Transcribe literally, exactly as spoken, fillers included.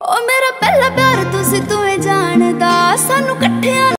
ओ मेरा पहला प्यार तुसी तू जानदा सानू